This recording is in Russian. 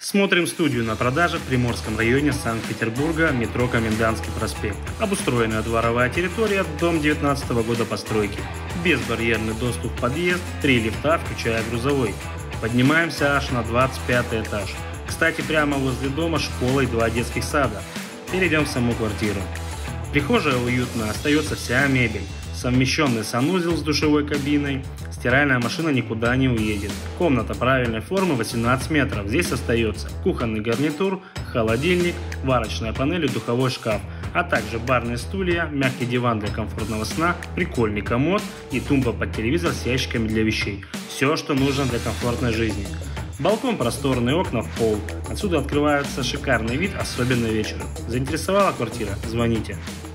Смотрим студию на продаже в Приморском районе Санкт-Петербурга, метро Комендантский проспект. Обустроенная дворовая территория, дом 19 года постройки. Безбарьерный доступ в подъезд, 3 лифта, включая грузовой. Поднимаемся аж на 25 этаж. Кстати, прямо возле дома школа и 2 детских сада. Перейдем в саму квартиру. Прихожая уютная, остается вся мебель. Совмещенный санузел с душевой кабиной. Стиральная машина никуда не уедет. Комната правильной формы 18 метров. Здесь остается кухонный гарнитур, холодильник, варочная панель и духовой шкаф. А также барные стулья, мягкий диван для комфортного сна, прикольный комод и тумба под телевизор с ящиками для вещей. Все, что нужно для комфортной жизни. Балкон просторный, окна в пол. Отсюда открывается шикарный вид, особенно вечером. Заинтересовала квартира? Звоните.